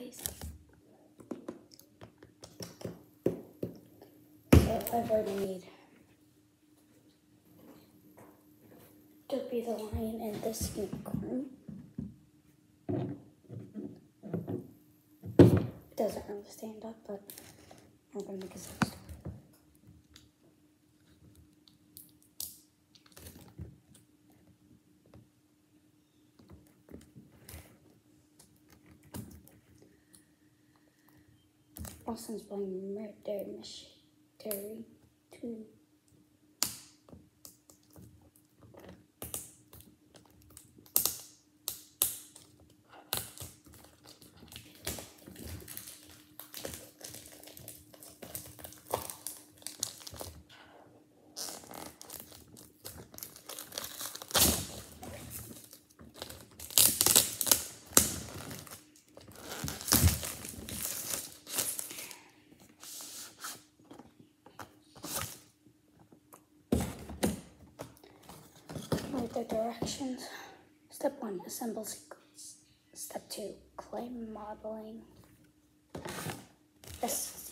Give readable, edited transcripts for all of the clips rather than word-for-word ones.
guys. So I've already made Dopey the lion and this unicorn. It doesn't really stand up, but I'm gonna make a stand. Austin's playing Murder Mystery 2. Write the directions. Step 1, assemble sequence. Step 2, clay modeling. Yes.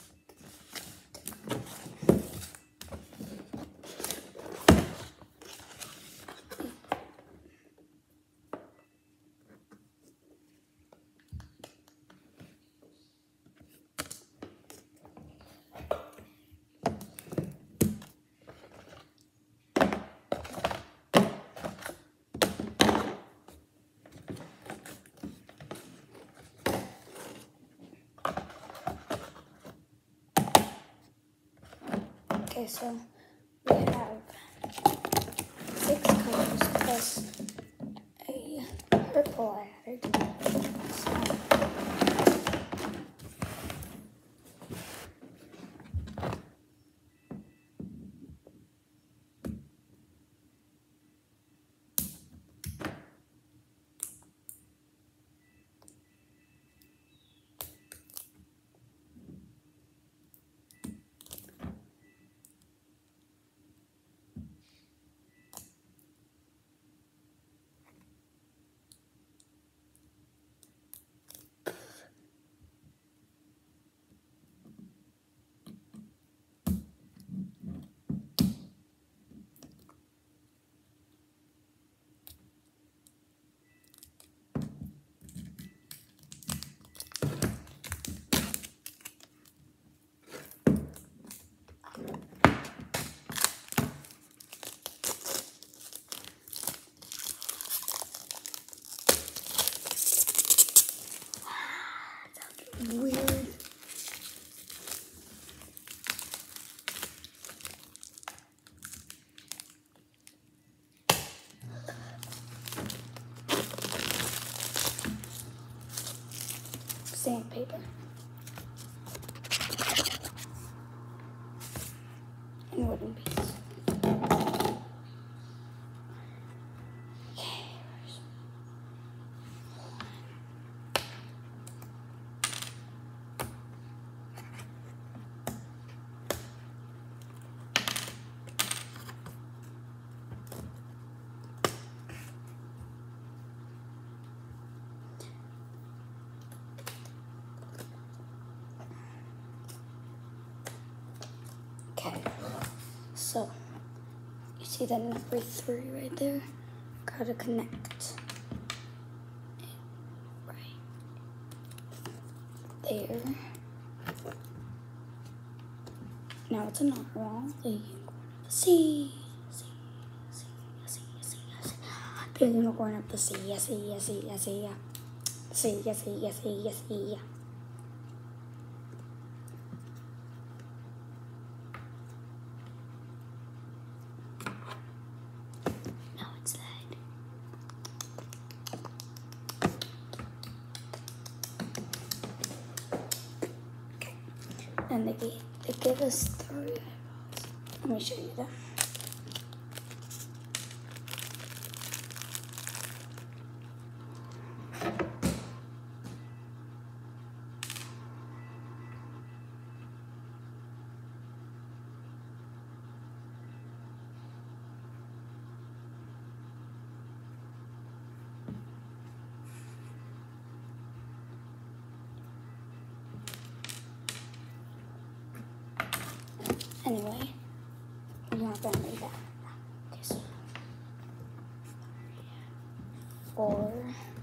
Okay, so we have 6 colors plus a purple added. So, weird. Sandpaper. And wooden beads. Okay. Okay, so you see that number 3 right there? Gotta connect it right there. Now it's a narwhal. The unicorn of the sea. The unicorn of the sea. Sea. And they gave us 3 eyeballs. Let me show you that. 4.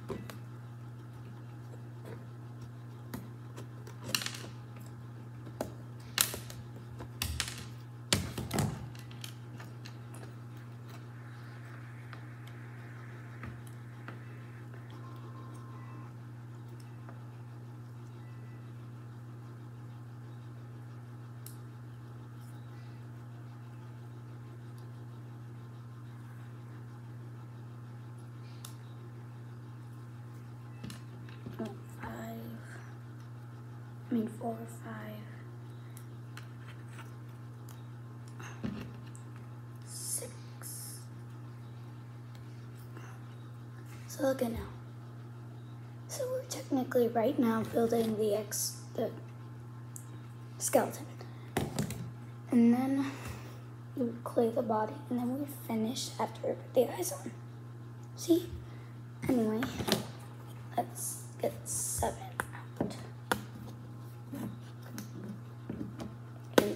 No, 4 or 5. 6. So look at now. So we're technically right now building the skeleton. And then you clay the body, and then we finish after we put the eyes on. See? Anyway, let's get 7 out. 8.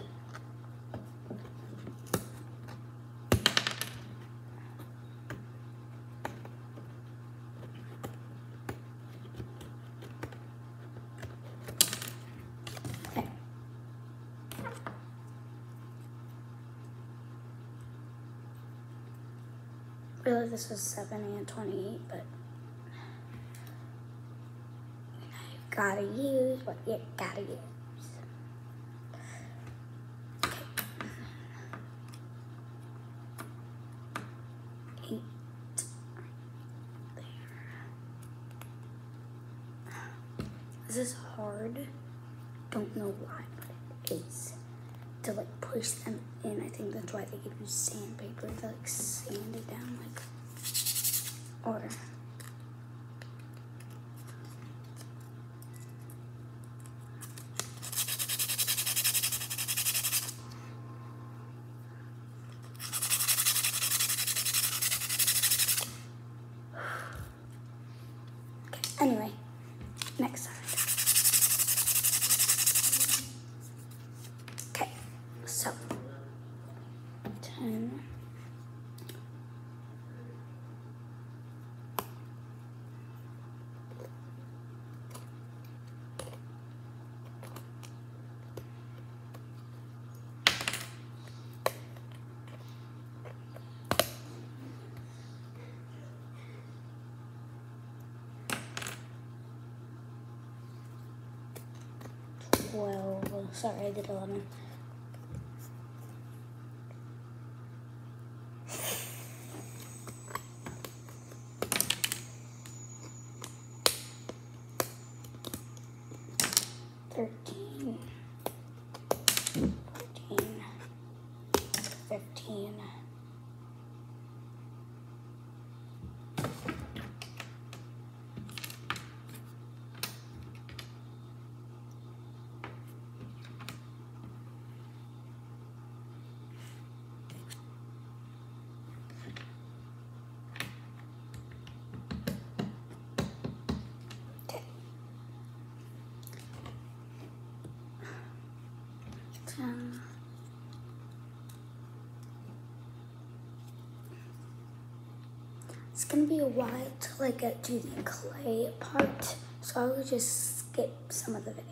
Okay. Really, this was 7 and 28, but you gotta use what you gotta use. Okay. 8 there. This is hard. Don't know why, but it is. To like push them in. I think that's why they give you sandpaper to like sand it down, like, or okay. Anyway, next side. Okay, so 10. Well, sorry, I did 11. Thirteen, 14, 15. Okay. 10. It's gonna be a while to like get to the clay part, so I will just skip some of the video.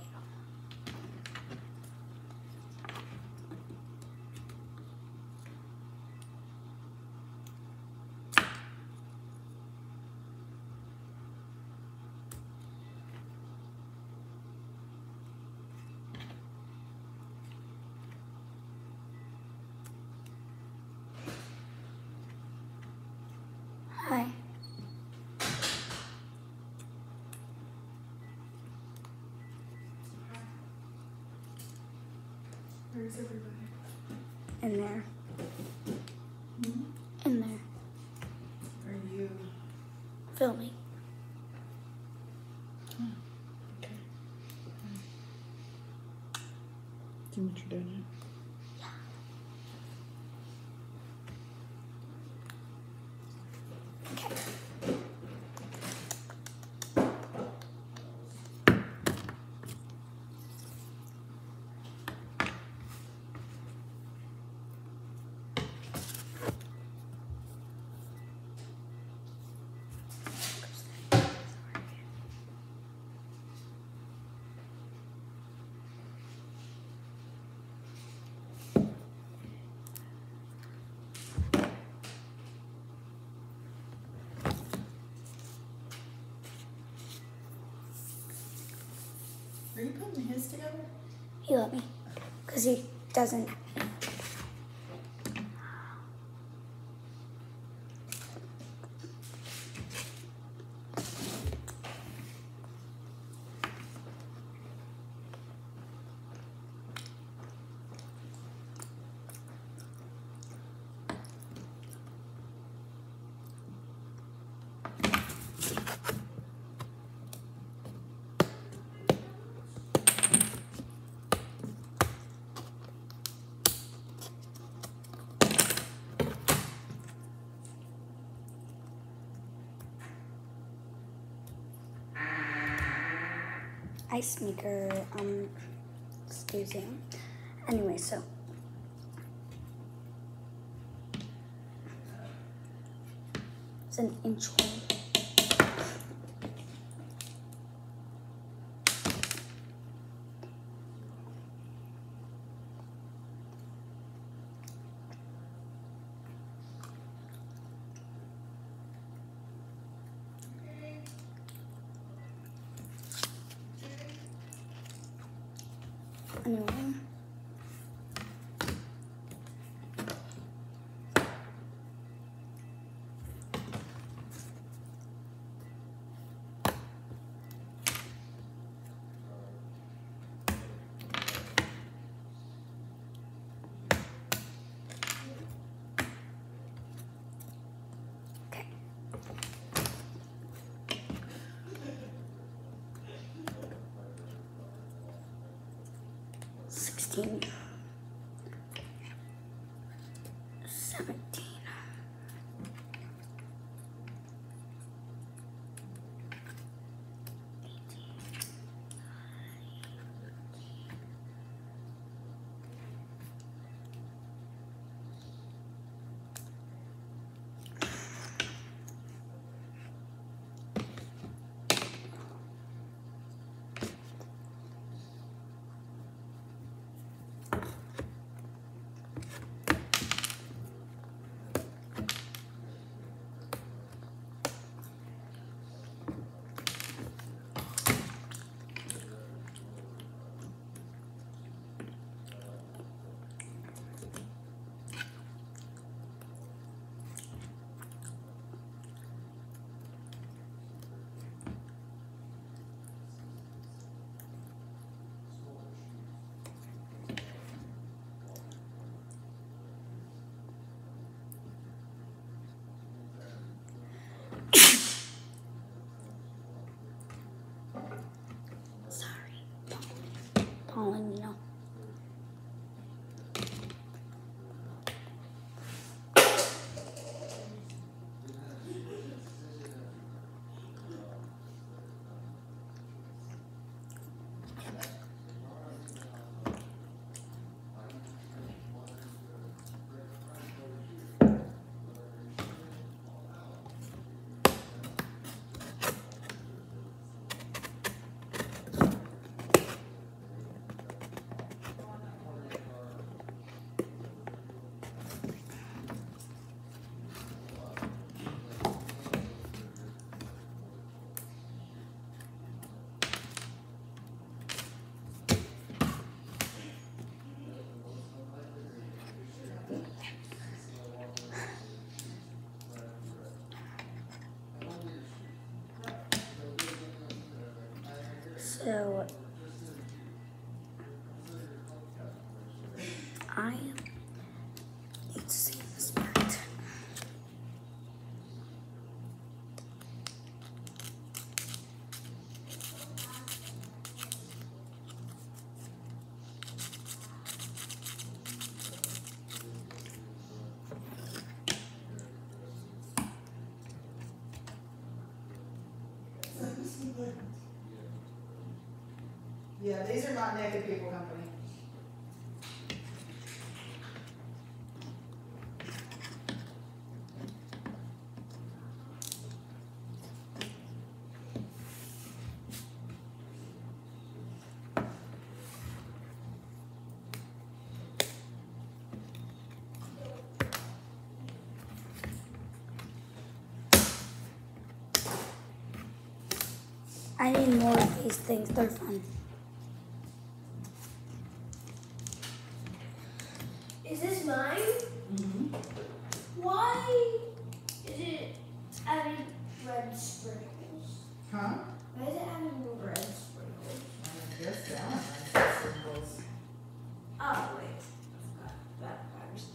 Hi. Where's everybody? In there. Hmm? In there. Are you? Filming. Okay. Do you know what you're doing? Okay. you putting his together? He let me. Because he doesn't. Ice maker, excuse you. Anyway, so it's an inch hole. Anyway. Okay. 16, 17, sorry, pollen, you know. So I need to see this part. Yeah, these are not Naked People Company. I need more of these things. They're fun. red sprinkles? Huh? Why is it having red sprinkles? I guess Alan has some symbols. Oh, wait. I forgot that matters.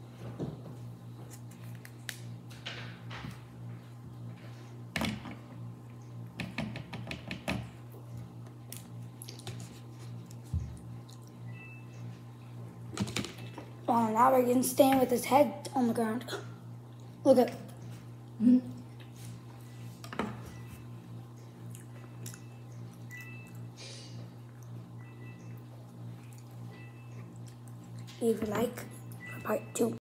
Well, now we can stand with his head on the ground. Look at. If you like, for part 2.